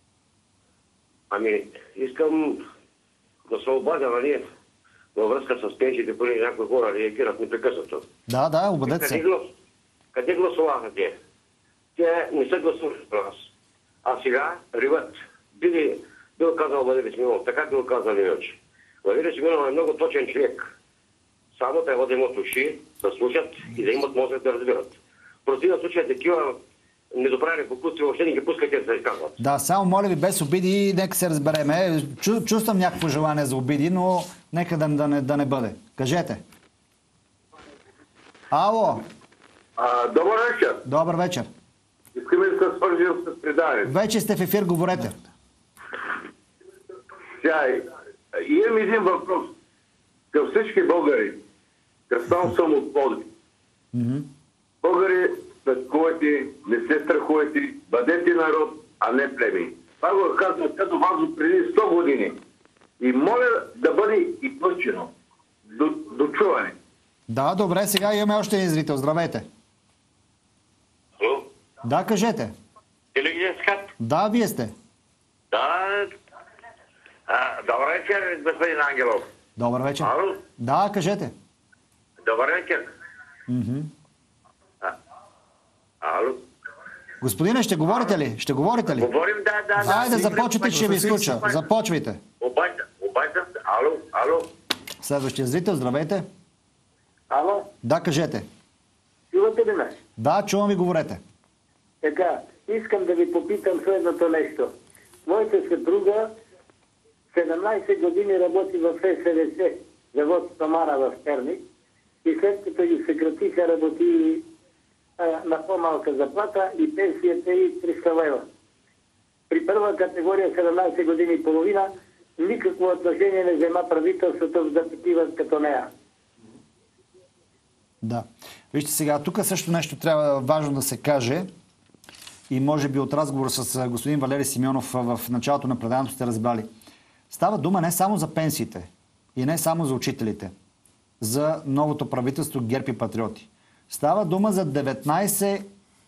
Ами, искам да се обадя, нали, във връзка с пенсиите, понеже някои хора реагират непрекъснато. Да, да, обадете се. Къде, глас... Къде гласуваха те? Те не са гласували с нас. А сега риват. Били, бил казал Валери Симеонов, така бил казал Левич. Валери Симеонов е много точен човек. Само трябва да имат уши, да слушат и да имат мозък да разбират. В противен случай такива недоправени покуси въобще не ги пускайте да се изказват. Да, само моля ви без обиди, нека се разбереме. Чу, чувствам някакво желание за обиди, но нека да, да, не, да не бъде. Кажете. Ало. А, добър вечер. Добър вечер. Искаме да се свържим с предаването. Вече сте в ефир, говорете. Сега, имам един въпрос към всички българи. Кръстал съм от Пловдив. Mm-hmm. Българи, страхувайте, не се страхувайте, бъдете народ, а не племи. Това го казвам като вас преди сто години. И моля да бъде и пъчено. До, до чуване. Да, добре, сега имаме още един зрител. Здравейте. Алло? Да, кажете. Телевизия Скат? Да, вие сте. Да. А, добър вечер, господин Ангелов. Добър вечер. Ало? Да, кажете. Добър вечер. Mm-hmm. А, ало? Господине, ще говорите ли? Ще говорите ли? Говорим, да, да, да. Айде, започвайте, ще ви изключа. Започвайте. Обаждам, обаждам. Ало, ало. Следващия зрител, здравейте. Ало? Да, кажете. Чувате ли ме? Да, чувам и говорете. Така, искам да ви попитам следното нещо. Моята съпруга седемнайсет години работи в СВС, завод Самара в Перник, и след като ги съкратиха, работи а, на по-малка заплата и пенсията и триста лева. При първа категория седемнайсет години и половина никакво отношение не взема правителството за такива като нея. Да. Вижте сега, тук също нещо трябва важно да се каже и може би от разговор с господин Валери Симеонов в началото на предаването сте разбрали. Става дума не само за пенсиите и не само за учителите, за новото правителство ГЕРБ и Патриоти. Става дума за деветнайсет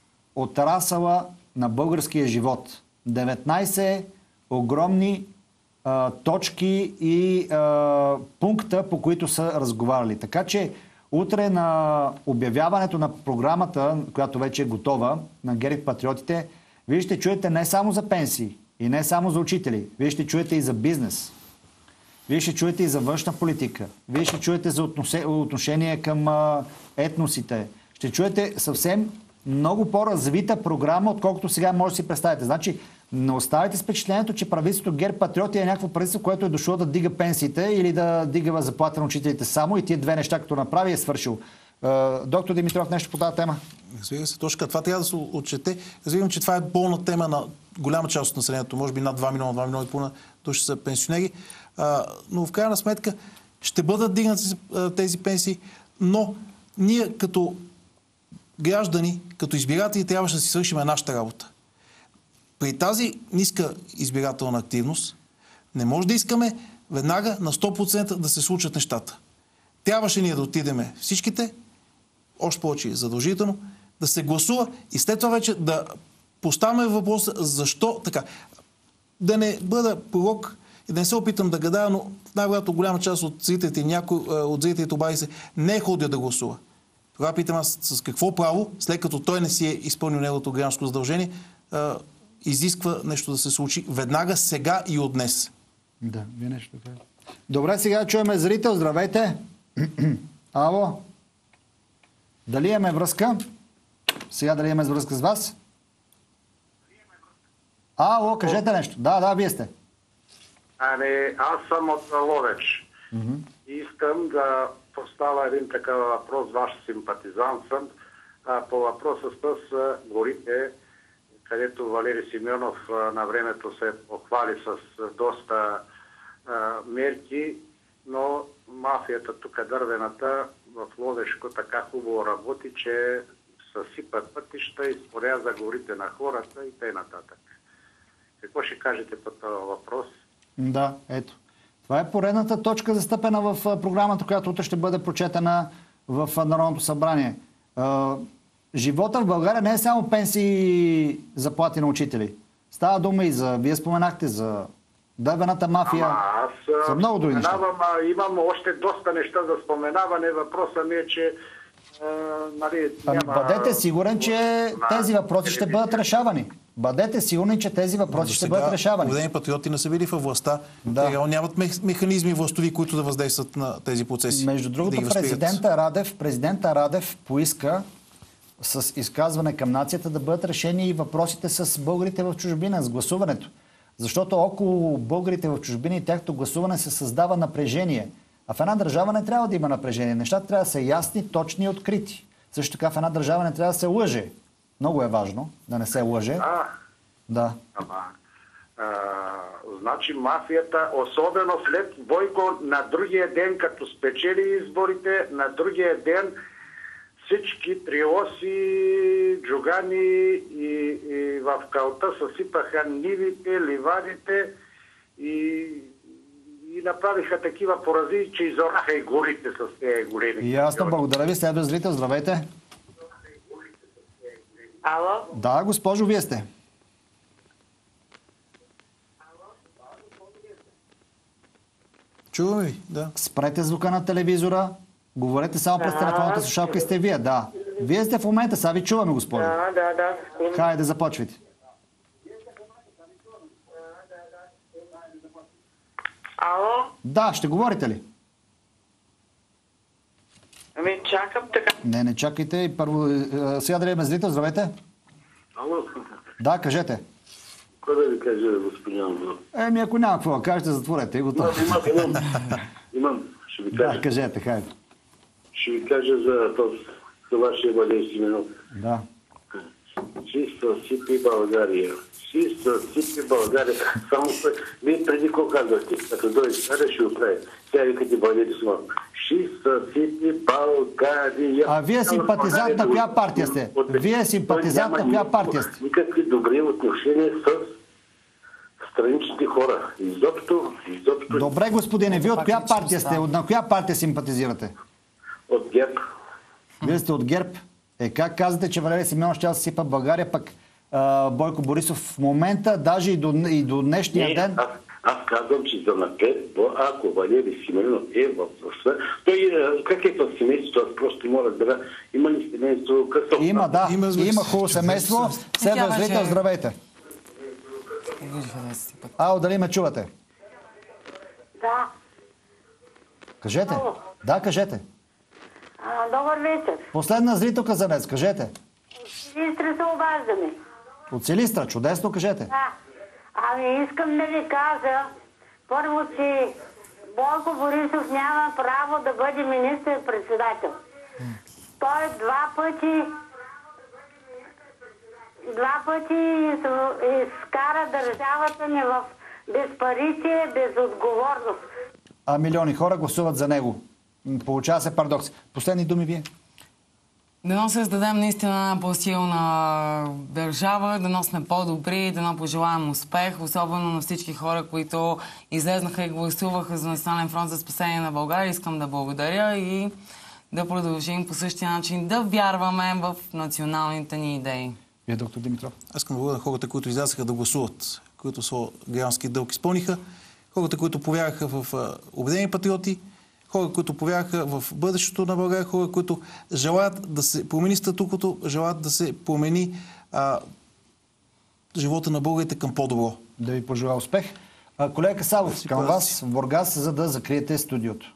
отрасъла на българския живот. деветнайсет огромни а, точки и а, пункта, по които са разговаряли. Така че утре на обявяването на програмата, която вече е готова, на ГЕРБ и Патриотите, вие ще чуете не само за пенсии и не само за учители. Вие ще чуете и за бизнес. Вие ще чуете и за външна политика. Вие ще чуете за отношение към а, етносите. Ще чуете съвсем много по-развита програма, отколкото сега може да си представите. Значи, не оставайте с впечатлението, че правителството ГЕРБ Патриоти е някакво правителство, което е дошло да дига пенсиите или да дига заплата на учителите само и тия две неща, като направи, е свършил. Доктор Димитров, нещо по тази тема? Разбира се, точка. Това трябва да се отчете. Разбирам, че това е болна тема на голяма част от населението. Може би над два милиона, два милиона и половина души са пенсионери. А, но в крайна сметка ще бъдат дигнати тези пенсии, но ние като граждани, като избиратели, трябваше да си свършим нашата работа. При тази ниска избирателна активност не може да искаме веднага на сто процента да се случат нещата. Трябваше ние да отидеме всичките, още повече задължително, да се гласува и след това вече да поставяме въпроса защо така. Да не бъда пророк и да не се опитам да гадая, но най-вероятно голяма част от зрителите, някой от зрителите обади се, не е ходил да гласува. Тогава питам аз с какво право, след като той не си е изпълнил неговото гражданско задължение, изисква нещо да се случи веднага, сега и от днес. Да, вие нещо така. Добре, сега чуваме зрител. Здравейте! Ало? Дали имаме връзка? Сега дали имаме връзка с вас? Ало, кажете нещо. Да, да, вие сте. Ами, аз съм от Ловеч. Mm-hmm. Искам да поставя един такъв въпрос, ваш симпатизант съм, а, по въпроса с а, горите, където Валери Симеонов а, на времето се похвали с а, доста а, мерки, но мафията тук, дървената, в Ловешко така хубаво работи, че съсипат пътища и споряза горите на хората и т.н. Какво ще кажете по този въпрос? Да, ето. Това е поредната точка застъпена в програмата, която утре ще бъде прочетена в Народното събрание. Живота в България не е само пенсии и заплати на учители. Става дума и за, вие споменахте, за дървената мафия, Ама аз, за много други неща. Имам още доста неща за споменаване. Въпросът ми е, че е, нали, ами, няма... бъдете сигурен, че тези въпроси ще бъдат решавани. Бъдете сигурни, че тези въпроси ще бъдат решавани. Обединени патриоти не са били във властта. Да. Те нямат механизми властови, които да въздействат на тези процеси. Между другото, да президента Радев, президента Радев поиска с изказване към нацията да бъдат решени и въпросите с българите в чужбина, с гласуването. Защото около българите в чужбина и тяхното гласуване се създава напрежение. А в една държава не трябва да има напрежение. Нещата трябва да са ясни, точни и открити. Също така в една държава не трябва да се лъже. Много е важно да не се лъже. А, да. Ама, а, значи мафията, особено след Бойко, на другия ден, като спечели изборите, на другия ден всички триоси, джугани и, и в калта съсипаха нивите, ливадите и, и направиха такива порази, че изораха и горите с тези големи. Ясно, благодаря ви. Следва зрител, здравейте. Ало? Да, госпожо, вие сте. Чуваме ви, да. Спрете звука на телевизора. Говорете само през телефонната слушалка и сте вие, да. Вие сте в момента, сега ви чуваме, госпожо. Да, да, да. Хайде, започвайте. Ало? Да, ще говорите ли? Ами чакам така. Не, не чакайте. Първо, сега да имаме зрител, здравейте. Ало? Да, кажете. Кой да ви каже, господин Андро? Еми, ако няма какво да кажете, затворете и готово. Имам, имам. Имам. Ще ви кажа. Да, кажете, хайде. Ще ви кажа за този Това ще бъде Симеонов. Да. Чисто сипи България. Чисто сипи България. Само вие преди какво казахте? Като дойде стара ще оправи. Сега викате България сма. Чисто сипи България. А вие симпатизант на коя партия сте? Вие симпатизант на коя партия сте? Никакви добри отношения с страничните хора. Изобщо, изобщо... Добре, господине, вие от коя партия сте? От на коя партия симпатизирате? От ГЕРБ. Вие сте от ГЕРБ. Е, как казвате, че Валерий Симеонов ще да сипа България, пък а, Бойко Борисов в момента, даже и до, и до днешния Не, ден... Аз, аз казвам, че за напред, ако Валерий Симеонов е в света, той как е в семейството, аз просто мога да разбера, има ли семейство късо? Има, да. Има, има хубаво семейство. Следва зрител, здравейте. Ало, дали ме чувате? Да. Кажете. Да, кажете. А, добър вечер. Последна зрителка за днес, кажете. Силистра се обаждаме. От Силистра, чудесно, кажете. Да. Ами искам да ви кажа, първо, че Бойко Борисов няма право да бъде министър-председател. Той два пъти два пъти изкара държавата ни в безпаричие, безотговорност. А милиони хора гласуват за него. Получава се парадокс. Последни думи вие? Дано се създадем наистина една по-силна държава, дано сме по-добри, дано пожелаем успех, особено на всички хора, които излезнаха и гласуваха за Национален фронт за спасение на България. Искам да благодаря и да продължим по същия начин да вярваме в националните ни идеи. Вие, доктор Димитров? Аз искам да благодаря на хората, които излязаха да гласуват, които своя граждански дълг изпълниха, хората, които повярваха в Обединени патриоти, хора, които повярваха в бъдещето на България, хора, които желаят да се промени статуквото, желаят да се промени а, живота на българите към по-добро. Да ви пожелая успех. А, колега Касабов, към вас в Бургас, за да закриете студиото.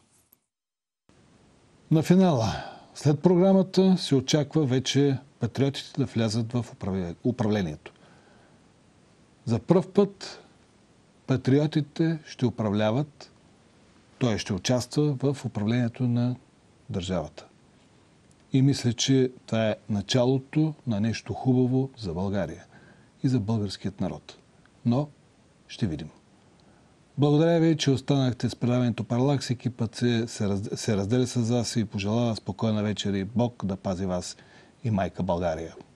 На финала, след програмата, се очаква вече патриотите да влязат в управлението. За пръв път патриотите ще управляват, той ще участва в управлението на държавата. И мисля, че това е началото на нещо хубаво за България и за българският народ. Но ще видим. Благодаря ви, че останахте с предаването Паралакс. Екипът се, се, раз, се разделя с вас и пожелава спокойна вечер и Бог да пази вас и майка България.